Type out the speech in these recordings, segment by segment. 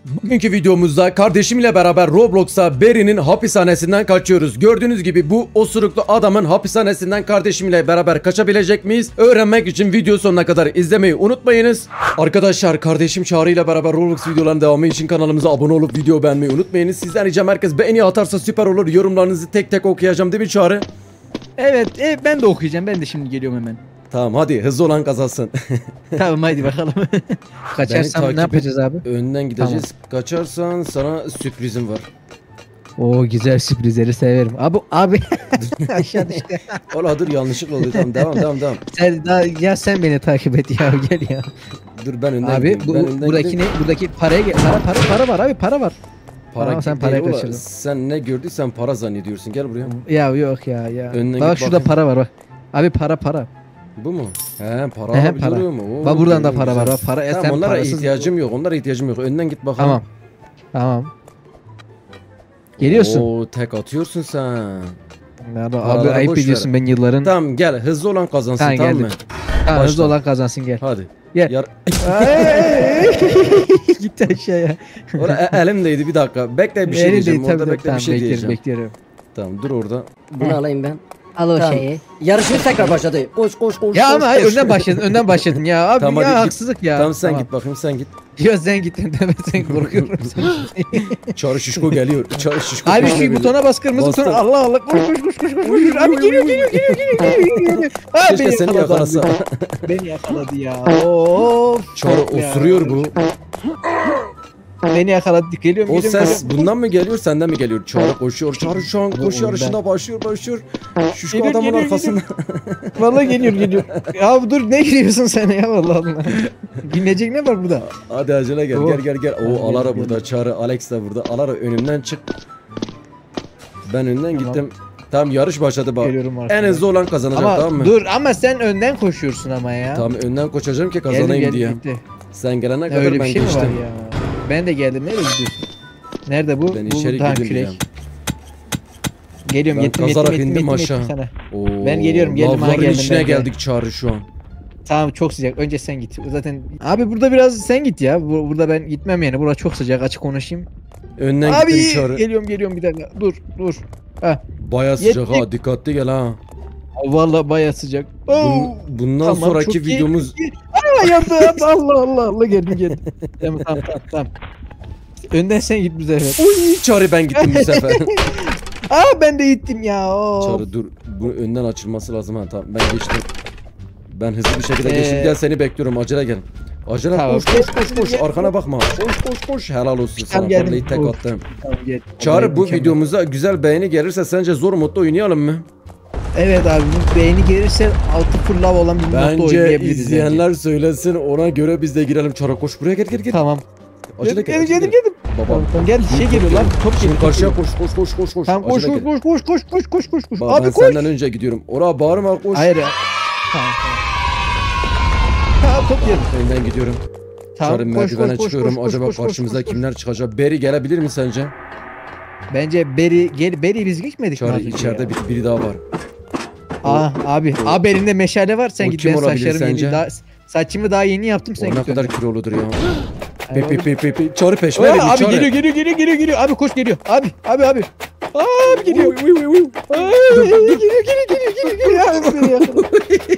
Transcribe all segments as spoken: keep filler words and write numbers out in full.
Bugünkü videomuzda kardeşimle beraber Roblox'a Barry'nin hapishanesinden kaçıyoruz. Gördüğünüz gibi bu osuruklu adamın hapishanesinden kardeşimle beraber kaçabilecek miyiz? Öğrenmek için video sonuna kadar izlemeyi unutmayınız. Arkadaşlar, kardeşim Çağrı ile beraber Roblox videolarının devamı için kanalımıza abone olup video beğenmeyi unutmayınız. Sizden ricam, herkes beğeni atarsa süper olur. Yorumlarınızı tek tek okuyacağım, değil mi Çağrı? Evet, evet ben de okuyacağım. Ben de şimdi geliyorum hemen. Tamam, hadi hızlı olan kazansın. Tamam, hadi bakalım. Kaçarsam ne yapacağız abi? Önden gideceğiz. Tamam. Kaçarsan sana sürprizim var. Oo, güzel sürprizleri severim. Abi abi aşağı düştü. Ola dur, yanlışlıkla oldu. Tamam, devam devam devam. Sen daha, ya sen beni takip et ya, gel ya. Dur ben önden abi gideyim. bu, Ben önden buradaki gideyim. ne? Buradaki paraya gel. Para para para var abi, para var. Para Aa, sen sen parayı parayı kaçırdın. Sen ne gördüysen para zannediyorsun. Gel buraya. Ya yok ya ya. Önden Bak git şurada bakayım. para var bak. Abi para para. Bu mu? He, para He, alabiliyorum. Oo, Bak buradan da güzel. para var. Bak para. Ya Tamam, sen onlara parayı- ihtiyacım yok. Onlara ihtiyacım yok. Önden git bakalım. Tamam. Tamam. Geliyorsun. Oo, tek atıyorsun sen. Ya abi, Paraları ayıp boş ediyorsun, ver. ben yılların. Tamam gel, hızlı olan kazansın, Ha, tamam geldim. mı? Tamam, hızlı başla. olan kazansın, gel. Hadi. Gel. Yar Gitti aşağıya. Orada e- elimdeydi, bir dakika. Bekle, bir şey Elindeydi, diyeceğim. tabii, Orada tabii. bekle, Tamam, bir şey bekliyorum, diyeceğim. bekliyorum. Tamam, dur orada. Bunu alayım ben. Al o Tamam. şeyi. Yarışımız tekrar başladı. Koş koş koş. Ya koş, ama hayır, koş. önden başladın, önden başladın ya abi, Tamam, ya hadi git. haksızlık ya. Tamam, sen git bakayım, sen git. Ya sen git, deme, sen korkuyorum. Çağrı Şişko geliyor. Çağrı Şişko. Abi peşine şu geliyor. butona bas, kırmızı Bastım. butona. Allah Allah, koş koş koş koş koş. koş. Abi geliyor geliyor geliyor geliyor geliyor. Abi Keşke beni seni yakaladı yakalasa. abi. Beni yakaladı ya. Of. Çağrı Ya. osuruyor bu. Beni yakaladı. Geliyorum O geliyorum. ses bundan mı geliyor, senden mi geliyor? Çağrı koşuyor. Çağrı şu an Bu koşu ondan. yarışında başlıyor, başlıyor. Şişko Geliyor, adamın geliyor, arkasında. Vallahi geliyor geliyor. Ya dur, ne giriyorsun sen ya, vallahi Allah. Binecek ne var burada? Hadi acele gel, Oh. gel gel gel. Hadi O Alara gel, burada, gel. Çağrı, Alex de burada. Alara önümden çık. Ben önden Tamam. gittim. Tamam, yarış başladı bak. Geliyorum En arkadan. hızlı olan kazanacak, Ama tamam mı? dur, ama sen önden koşuyorsun ama ya. Tamam, önden koşacağım ki Geldim, kazanayım geldim, diye. bitti. Sen gelene Ya kadar öyle bir ben şey mi var geçtim. ya? Ben de geldim. Nereye gidiyorsun? Nerede bu? Ben bu içeri tamam, girdim kürek. bile. Geliyorum, Ben yettim kazarak yettim yettim, indim yettim, aşağı. yettim sana. Oo, Ben geliyorum, geldim, ha, lavların geldim, içine ben geldim. geldik Çağrı şu an. Tamam, çok sıcak. Önce sen git. Zaten abi burada biraz sen git ya. Bu- Burada ben gitmem yani. Burası çok sıcak. Açık konuşayım. Önden Abi gittim Çağrı. geliyorum geliyorum bir dakika. Dur dur. Ha. Baya sıcak Yettik. ha, dikkatli gel ha. Vallahi bayağı sıcak. Bun- Oo. bundan Tamam, sonraki çok iyi, videomuz çok iyi. Aa, yandı, yandı. Allah Allah Allah, geldim geldim. Tamam tamam tamam. tamam. Önden sen git bu sefer. Uy, Çağrı ben gittim bu sefer. Aa, ben de gittim ya. Of. Çağrı dur, bu önden açılması lazım ha, tamam ben geçtim. Ben hızlı bir şekilde Ee, geçtim, gel seni bekliyorum, acele gel. Acele Tamam. koş koş koş koş, arkana bakma. Koş koş koş, helal olsun sana, Tamam, geldim. vallahi tek Of. attım. Tamam, gel. Çağrı, bu Mükemmel. videomuza güzel beğeni gelirse sence zor modda oynayalım mı? Evet abi, bu beğeni gelirse altı full lav olan bir modda Bence oynayabiliriz. izleyenler söylesin, ona göre biz de girelim. Çağrı koş buraya, gel gel gel. Tamam. Acele Geldim gel, acele geldim gel. geldim. Babam. Tamam, tamam, gel, şey geliyor lan. Top Şimdi geliyor. karşıya top koş koş koş koş koş. Tamam, koş Acele koş gel. koş koş koş koş koş koş koş. Bak, Abi ben koş. senden önce gidiyorum. Oraya bağırma, koş. Hayır ya. Tamam tamam. Tamam, top yedim. Önden gidiyorum. Tamam, Çağrı, koş, merdivene koş, koş, çıkıyorum. koş, koş, Acaba koş, koş, karşımıza koş, koş. kimler çıkacak? Beri gelebilir mi sence? Bence Beri gel, Beri biz geçmedik mi Çağrı, az önce içeride ya? bir, biri daha var. Aa abi, O- abi elinde meşale var, sen o git, kim ben olabilir saçlarımı sence? yeni daha saçımı daha yeni yaptım, sen O ne git. kadar önden. kiloludur ya. Ay, Pe pe abi. pe pe pe. Çağrı peşime Aa, geliyor. abi Çağrı. geliyor geliyor geliyor geliyor geliyor. Abi koş, geliyor. Abi abi abi. Abi geliyor. Uy, uy, uy, uy. Ay, geliyor geliyor geliyor geliyor geliyor. Abi beni yakaladı.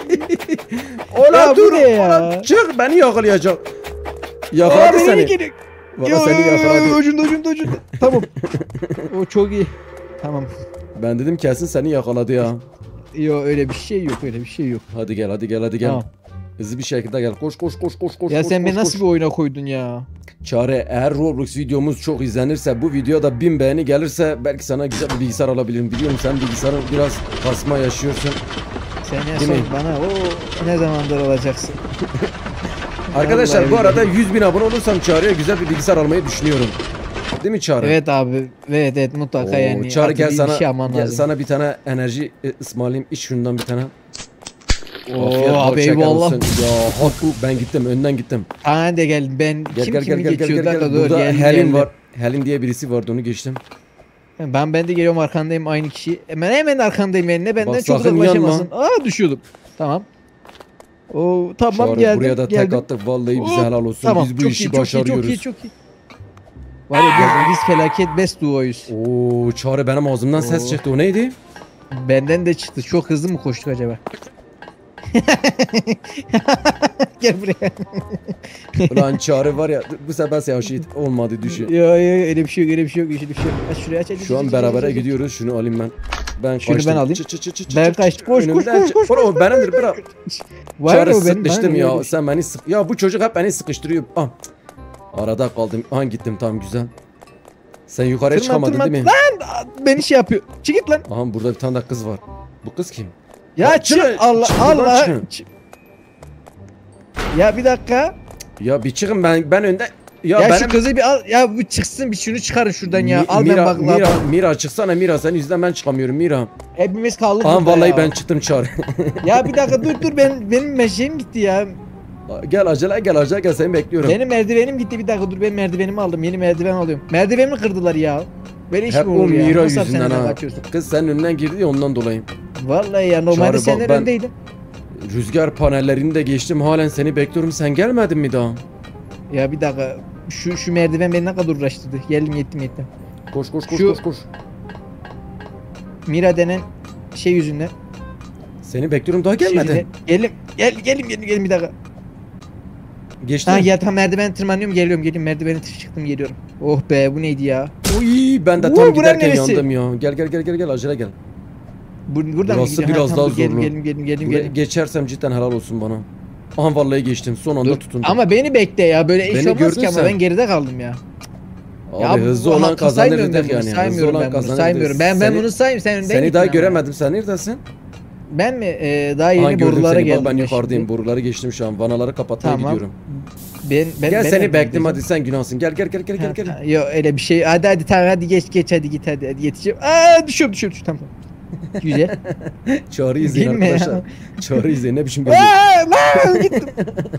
Ola Ya bu dur. ne ya? Ola çık, beni yakalayacak. Abi Yakaladı seni. geliyor. Valla Yo, seni yakaladı. ucunda ucunda ucunda. Tamam. O çok iyi. Tamam. Ben dedim kesin seni yakaladı ya. Yo, öyle bir şey yok, öyle bir şey yok. Hadi gel, hadi gel, hadi gel. Tamam. Hızlı bir şekilde gel. Koş koş koş koş koş. Ya koş, sen beni koş, nasıl koş. bir oyuna koydun ya? Çağrı, eğer Roblox videomuz çok izlenirse, bu videoda bin beğeni gelirse belki sana güzel bir bilgisayar alabilirim. Biliyorum sen bilgisayarın biraz kasma yaşıyorsun. Sen en Değil son mi? bana o ne zamandır olacaksın? Arkadaşlar, Vallahi bu arada billahi. yüz bin abone olursam Çağrı'ya güzel bir bilgisayar almayı düşünüyorum. Değil mi Çağrı? Evet abi. Evet evet, mutlaka Oo, yani. Çağrı, Artık gel bir sana şey alman gel lazım. sana bir tane enerji e, ısmarlayayım. İç şundan bir tane. Oo, Afiyet bol abi şeker eyvallah. olsun. Ya hak, ben gittim, önden gittim. Aa, de gel, ben Gel kim gel gel kimi gel gel geçiyor? gel. Dakika, gel. dur, Burada geldim, Helen geldim. var. Helen diye birisi vardı, onu geçtim. Ben ben de geliyorum, arkandayım, aynı kişi. Hemen hemen arkandayım, yani benden Bak, çok sakın uzaklaşamazsın. Aa, düşüyordum. Tamam. Oo, tamam Çağrı, geldim. buraya da tek geldim. attık, vallahi bize Oo, helal olsun. Tamam, Biz bu çok işi iyi, çok iyi, başarıyoruz. çok iyi, çok iyi. Var ya biz, biz felaket best duoyuz. Oo Çağrı benim ağzımdan ses Oo. çıktı. O neydi? Benden de çıktı. Çok hızlı mı koştuk acaba? Gel buraya. Ulan Çağrı var ya bu sefer sen şehit olmadı düşün. Yo yo öyle bir şey yok öyle bir şey yok öyle bir şey yok. Aç şuraya aç. aç, Şu aç, an aç, berabere aç, aç. gidiyoruz. Şunu alayım ben. Ben Şunu kaçtım. ben alayım. Çı, çı, çı, çı, çı, Ben çı, kaçtım. çı. Koş, koş, Önümden koş, çı- koş, Bro, koş, benimdir bırak. Var Çağrı ya o benim. sıkıştım bana ya. öyle bir şey. Sen beni sık. Ya bu çocuk hep beni sıkıştırıyor. Ah. Arada kaldım. Ah gittim tamam güzel. Sen yukarıya Tırman, çıkamadın tırman. değil mi? Lan beni şey yapıyor. Çık git lan. Aha burada bir tane de kız var. Bu kız kim? Ya Ya çık çık, Allah çık buradan Allah. çıkın. Çık. Ya bir dakika. Ya bir çıkın ben ben önde. Ya, Ya, benim şu kızı bir al. Ya bu çıksın bir şunu çıkarın şuradan ya. Mi- Al Mira, ben bak. Mira, Mira. Mira çıksana Mira senin yüzünden ben çıkamıyorum Mira. Hepimiz kaldık Aha burada vallahi ya. ben çıktım Çağrı. Ya bir dakika dur dur ben benim meşeğim gitti ya. Gel acele gel acele gel seni bekliyorum. Benim merdivenim gitti bir dakika dur ben merdivenimi aldım. Yeni merdiven alıyorum. Merdivenimi kırdılar ya. Böyle iş Hep mi o olur ya? Mira Nasıl yüzünden hapishaneden ha. kaçıyorsun? Kız senin önünden girdi ya ondan dolayı. Vallahi ya normalde Çağrı bak, senden ben- öndeydim. Rüzgar panellerini de geçtim halen seni bekliyorum sen gelmedin mi daha? Ya bir dakika şu şu merdiven beni ne kadar uğraştırdı. Geldim yettim yettim. Koş koş koş Şu- koş koş. Mira denen şey yüzünden. Seni bekliyorum daha şey gelmedin. yüzünden- Gelim gel gelim gelim gelim bir dakika. Geçtin. Ha ya tam merdiven tırmanıyorum geliyorum geliyorum merdiveni tır- çıktım geliyorum. Oh be bu neydi ya? Uy ben de Uy, tam bura giderken neresi? yandım ya. Gel gel gel gel gel acele gel. Bu, buradan mı Burası gidiyor? biraz Ha, daha tamam, dur, Gelim zorlu. gelim gelim gelim Buraya gelim. geçersem cidden helal olsun bana. Aha vallahi geçtim son anda Dur. tutundum. Ama beni bekle ya böyle iş Beni olmaz gördün ki ama sen. ben geride kaldım ya. Abi ya hızlı bu- olan hakkı kazanır saymıyorum ben dedik bunu, yani. Hızlı Saymıyorum olan ben bunu kazanır saymıyorum. dedik. Ben ben Seni- bunu sayayım sen önden Seni gittin daha ama. göremedim. Sen neredesin? Ben mi? Ee, daha Aha yeni gördüm borulara seni. geldim. Bak ben ya yukarıdayım. şimdi. Boruları geçtim şu an. Vanaları kapatmaya Tamam. gidiyorum. Ben, ben, Gel ben seni nereden bekledim hadi gideceğim? sen günahsın. Gel gel gel gel gel Ha, gel. ha, Yok öyle bir şey. Hadi hadi tamam hadi geç geç hadi git hadi, hadi yetişeceğim. Aa düşüyorum düşüyorum düşüyorum tamam. Güzel. Çağrı izleyin Bilme ya. arkadaşlar. Çağrı izleyin ne biçim geziyor. Aa lan gittim.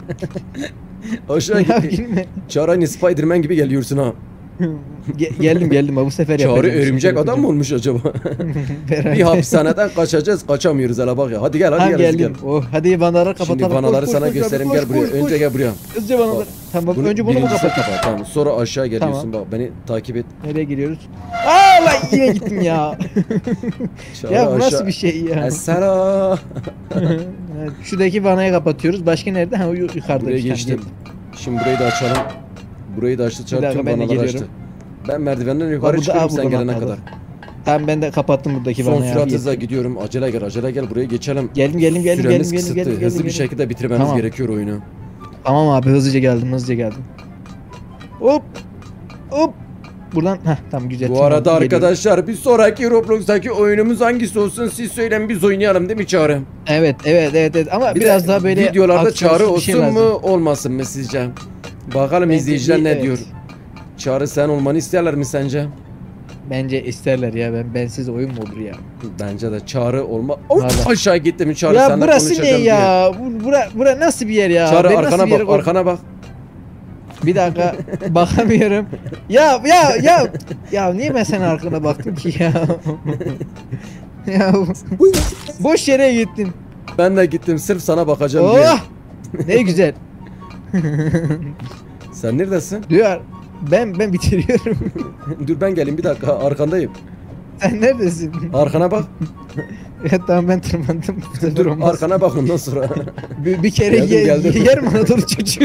Aşağı Ya gitti. bilme. Çağrı aynı Spiderman gibi geliyorsun ha. Ge- geldim geldim ha, bu sefer Çağrı yapacağım. örümcek adam mı olmuş acaba? Bir hapishaneden kaçacağız kaçamıyoruz hele bak ya. Hadi gel hadi Ha gel. hadi geldim. gel. Oh hadi vanaları kapatalım. Şimdi vanaları Koş, koş, sana koş, göstereyim koş, gel buraya. koş, koş. Önce gel buraya. Hızlıca vanaları. Bak, Tamam Bunu, önce bunu mu birincisi kapatalım? kapat. Tamam. Sonra aşağı geliyorsun Tamam. bak beni takip et. Nereye giriyoruz? Aa lan yine gittim ya. Çağrı ya bu aşağı. nasıl bir şey ya? Esselam. Evet, şuradaki vanayı kapatıyoruz. Başka nerede? Ha o yu- yukarıda. Buraya bir tane geçtim. geldi. Şimdi burayı da açalım. Burayı da açtı. Çağrı dakika, tüm ben de vanaları açtı. geliyorum. Ben merdivenden yukarı burada- çıkıyorum aa, sen buradan gelene atladım. kadar. Tamam ben de kapattım buradaki Son vanayı. sürat abi. hızla gidiyorum. Acele gel acele gel buraya geçelim. Geldim geldim geldim Süremiz geldim geldim kısıtlı. geldim. Hızlı geldim, bir geldim. şekilde bitirmemiz Tamam. gerekiyor oyunu. Tamam abi hızlıca geldim hızlıca geldim. Hop hop. Buradan heh tamam güzel. Bu tamam, arada geliyorum. arkadaşlar bir sonraki Roblox'taki oyunumuz hangisi olsun siz söyleyin biz oynayalım değil mi Çağrı? Evet evet evet evet ama Bir biraz de daha böyle videolarda aksiyonlu Çağrı bir şey olsun lazım. mu olmasın mı sizce? Bakalım Bence izleyiciler bir- ne evet. diyor? Çağrı sen olmanı isterler mi sence? Bence isterler ya ben bensiz oyun mu olur ya? Bence de Çağrı olma. Of, Vallahi. aşağı gitti mi Çağrı ya senden burası ne konuşacağım diye. ya? Bu, bura, bura nasıl bir yer ya? Çağrı Ben nasıl arkana bir yere bak arkana bak. Bir dakika bakamıyorum. Ya ya ya ya niye ben senin arkana baktım ki ya? Ya boş yere gittin. Ben de gittim sırf sana bakacağım diye. Oh! Ne güzel. Sen neredesin? Diyor. Ben ben bitiriyorum. Dur ben geleyim bir dakika arkandayım. Sen neredesin? Arkana bak. Ya tamam ben tırmandım. Bu sefer Dur olmaz. arkana bak ondan sonra. Bir, bir kere Geldim, ye, geldim. yer mi Anadolu çocuğu?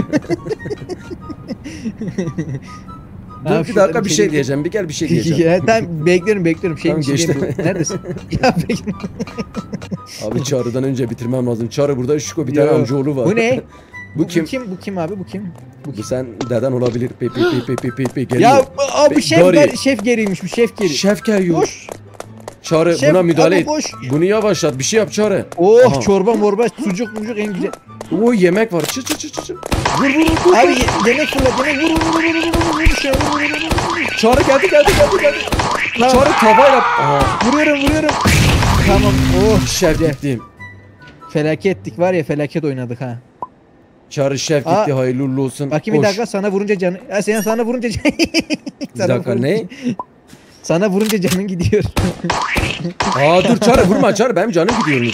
Dur bir dakika bir şey diyeceğim. Bir gel bir şey diyeceğim. Ya tamam bekliyorum bekliyorum. Şey, Tamam, bir şey geçti. diyeyim. Neredesin? Ya bekle. Abi Çağrı'dan önce bitirmem lazım. Çağrı burada Şuko bir tane Yo. amcaoğlu var. Bu ne? Bu kim? Bu kim? Bu kim abi? Bu kim? Bu sen deden olabilir. Pi pi pi pi pi pi pi geliyor. Ya abi Be- şef Gary. ger, şef geriymiş bu şef geri. Şef geliyor. Koş. Çağrı Şef, buna müdahale abi et. koş. Bunu yavaşlat. Bir şey yap Çağrı. Oh Aha. çorba morba sucuk mucuk en güzel. Oo yemek var. Çı çı çı çı. çı. Vur vur vur. Abi ye- yemek fırla yemek vur vur vur vur vur vur vur şey, vur vur vur vur. Çağrı geldi geldi geldi geldi. Lan, Çağrı tavayla. Aha. vuruyorum vuruyorum. Tamam oh Şef güzel. gitti. Felakettik var ya felaket oynadık ha. Çağrı şef Aa. gitti. Hayırlı uğurlu olsun. Bakayım bir Koş. dakika sana vurunca canı. Ya sen sana vurunca can... Bir dakika ne? Sana vurunca canın gidiyor. Aa dur Çağrı vurma Çağrı benim canım gidiyormuş.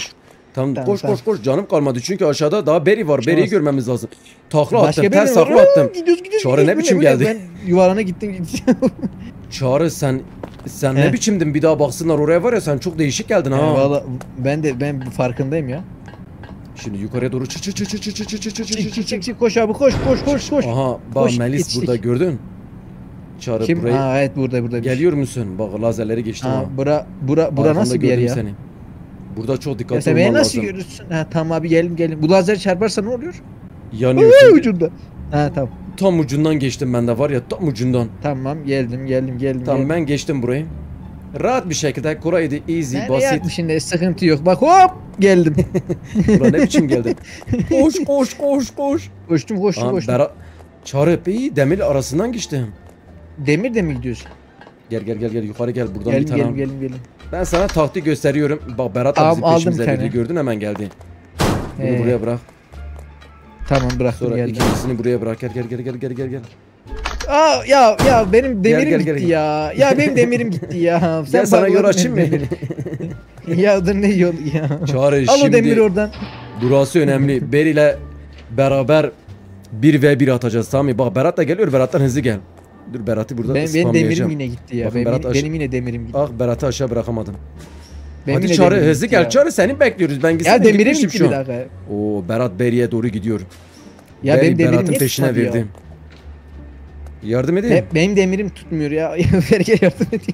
Tamam, Tamam, koş tamam. koş koş canım kalmadı çünkü aşağıda daha Beri var. Beri'yi Olmaz. görmemiz lazım. Takla Başka attım, bir ters var. takla attım. Oo, Gidiyoruz gidiyoruz. Çağrı ne gidiyoruz. biçim Bu bu geldi? Ben yuvarlana gittim gittim. Çağrı sen sen He. ne biçimdin bir daha baksınlar oraya var ya sen çok değişik geldin ha. Yani valla ben de ben farkındayım ya. Şimdi yukarıya doğru çık çık çık çık çık çık çık çık çık Çık çık çık çık çık koş abi koş koş koş koş. Aha bak Koş, Melis yetiştik. burada gördün. Çağrı Kim? burayı Aa evet burada burada. geliyor musun? Bak lazerleri geçtim ha. Ha bura bura bura Arkamda nasıl bir yer gördüm ya? Seni. Burada çok Ya dikkatli sen beni olman nasıl lazım. görürsün? Ha tamam abi gelin gelin. Bu lazer çarparsa ne oluyor? Yanıyorsun. Ucunda. Ha tamam. Tam ucundan geçtim ben de var ya tam ucundan. Tamam geldim geldim geldim. Tamam geldim. ben geçtim burayı. Rahat bir şekilde Koray'dı easy Nereye basit. yapmışsın de sıkıntı yok. Bak hop geldim. Bura ne biçim geldi? Koş koş koş koş. Koştum koştum Aa, koştum. Berat Çağrı iyi demir arasından geçtim. Demir de mi gidiyorsun? Gel gel gel gel yukarı gel buradan Gelin bir tane. gelin al. gelin gelin. Ben sana taktik gösteriyorum. Bak Berat da Tamam, bizi aldım peşimize bir tane. verdi. Gördün hemen geldi. Bunu Ee, buraya bırak. Tamam bıraktım Sonra geldim. ikincisini buraya bırak. Gel gel gel gel gel gel gel. Aa ya ya benim demirim gel, gitti gel. ya. Ya benim demirim gitti ya. Gel sana bağladın yol açayım mı? benim demiri. Ya dur ne yol ya. Çağrı Al o demiri şimdi oradan. burası önemli. Beri ile beraber bir ve bir atacağız tamam mı? Bak Berat da geliyor. Berat'tan hızlı gel. Dur Berat'ı burada Ben, benim demirim spamlayacağım. yine gitti ya. Bakın Benim, Berat aş- benim yine demirim gitti. Ah Berat'ı aşağı bırakamadım. Benim Hadi yine Çağrı demirim hızlı gitti gel. ya. Çağrı seni bekliyoruz. Ben gitsem Ya demirim gitmişim gitti şu bir an. dakika. Oo Berat Beri'ye doğru gidiyor. Ya Beri benim demirim Berat'ın niye peşine tutmadı ya? verdi. Yardım edeyim. Be- benim demirim tutmuyor ya. Berke yardım edeyim.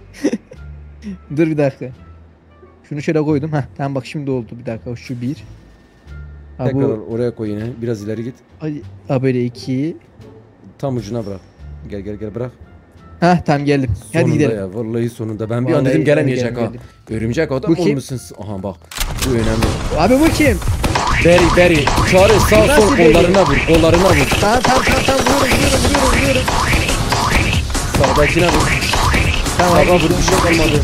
Dur bir dakika. Şunu şöyle koydum. Heh, tamam bak şimdi oldu. Bir dakika şu bir. Ha Tekrar bu oraya koy yine. Biraz ileri git. ay, ha böyle iki. Tam ucuna bırak. Gel gel gel bırak. Hah tamam geldim. Hadi Sonunda gidelim. ya vallahi sonunda. Ben bir an Vallahi dedim gelemeyecek geldim, ha. geldim. Örümcek adam Bu kim? olmuşsun. Aha bak. Bu önemli. Abi bu kim? Beri beri. Çağrı sağ Nasıl sol Beri? kollarına vur. Kollarına vur. Tamam tamam tamam tamam vuruyorum vuruyorum vuruyorum vuruyorum. Sağdakine vur. Tamam Sağa vur bir şey kalmadı.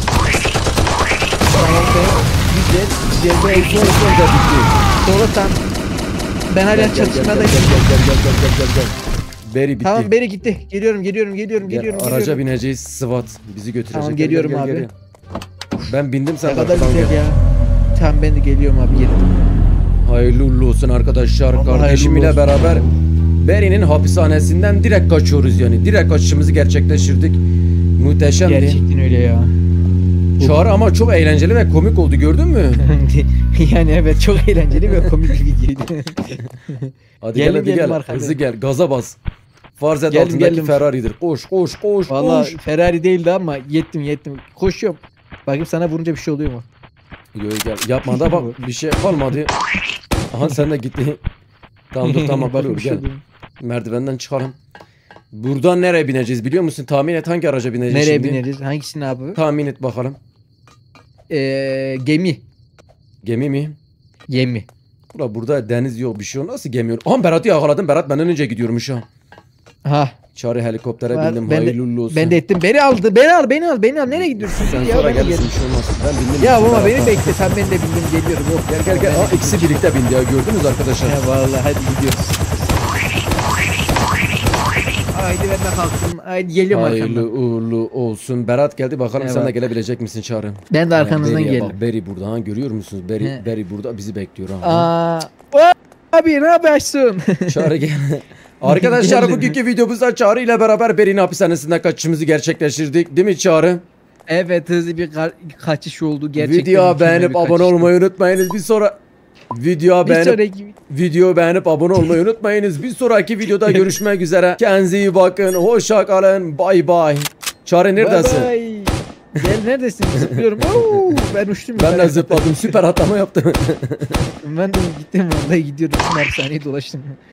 tamam tamam. Güzel güzel Sol sol sol da bitti. Sonra tam. Ben hala Gel, gel, gel, çatışmada gel, gel, gel, gel, gel, gel, gel, gel. Beri bitti. Tamam beri gitti. Geliyorum geliyorum geliyorum Gel, geliyorum. araca geliyorum. bineceğiz. SWAT bizi götürecek. Tamam, Gel, gel, geliyorum gel, abi. gel. Ben bindim sen Ne de kadar arkadan güzel gel. ya. Tamam ben de geliyorum abi geldim. Hayırlı uğurlu olsun arkadaşlar. Allah Kardeşim hayırlı ile olsun. beraber Beri'nin hapishanesinden direkt kaçıyoruz yani. Direkt kaçışımızı gerçekleştirdik. Muhteşemdi. Gerçekten öyle ya. Çağrı ama çok eğlenceli ve komik oldu gördün mü? Yani evet çok eğlenceli ve komik bir videoydu. Hadi Geldim, gel hadi geldim gel. arkadan. Hızlı gel. Gaza bas. Farz et Geldim, altındaki geldim. Ferrari'dir. Koş koş koş Valla koş. Ferrari değildi ama yettim yettim. Koşuyorum. Bakayım sana vurunca bir şey oluyor mu? Yo, gel. Yapma da bak bir şey kalmadı. Aha sen de gitti. Tamam dur tamam Bakayım oluyor bir şey gel. oluyor mu? Merdivenden çıkalım. Buradan nereye bineceğiz biliyor musun? Tahmin et hangi araca bineceğiz Nereye şimdi? bineriz? Hangisini abi? Tahmin et bakalım. Ee, gemi. Gemi mi? Gemi. Ula burada deniz yok bir şey yok. Nasıl gemi yok? Aha Berat'ı yakaladım. Berat benden önce gidiyormuş ha. Ha. Çağrı helikoptere Ben- bindim. ben de- Hayırlı uğurlu olsun. Ben de ettim. Beni aldı. Beni al. Beni al. Beni al. Nereye gidiyorsun? Sen ya, sonra ben de gelirsin geldim. bir şey olmaz. Ben bindim. Ya Berat'a. baba beni bekle. Sen ben de bindim geliyorum. Yok Gel gel gel. Ben Aa, de- ikisi birlikte bindi ya gördünüz arkadaşlar. Ya vallahi hadi gidiyoruz. Haydi ben de kalktım. Haydi geliyorum Hayırlı arkamdan. uğurlu olsun. Berat geldi bakalım Evet. sen de gelebilecek misin Çağrı? Ben de arkanızdan Beri'ye geldim. Bak, Beri burada ha görüyor musunuz? Beri, He. Beri burada bizi bekliyor ha. Aa, o- abi ne yapıyorsun? Çağrı gel. Arkadaşlar Geldim. bugünkü videomuzda Çağrı ile beraber Beri'nin hapishanesinden kaçışımızı gerçekleştirdik. Değil mi Çağrı? Evet hızlı bir ka- kaçış oldu gerçekten. Videoya mükemmel beğenip bir abone kaçıştı. olmayı unutmayınız. Bir sonra videoya Bir beğenip sonraki video beğenip abone olmayı unutmayınız. Bir sonraki videoda görüşmek üzere. Kendinize iyi bakın. Hoşça kalın. Bay bay. Çağrı neredesin? Bye bye. Gel neredesin? Zıplıyorum. Oo, ben uçtum. Ben de zıpladım. Süper atlama yaptım. Ben de gittim vallahi gidiyorum. Hapishaneye dolaştım.